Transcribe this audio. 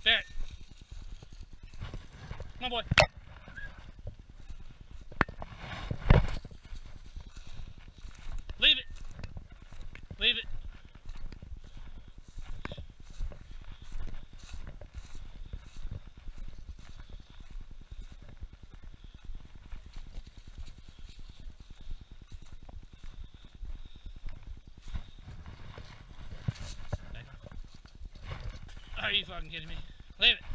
Ferret. Come on, boy. Leave it. Leave it. Are you fucking kidding me? Leave it.